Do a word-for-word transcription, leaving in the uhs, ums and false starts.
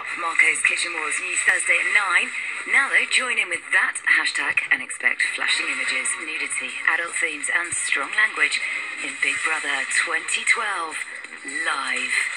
Marco's Kitchen Wars, new Thursday at nine. Now though, join in with that hashtag and expect flashing images, nudity, adult themes and strong language in Big Brother twenty twelve live.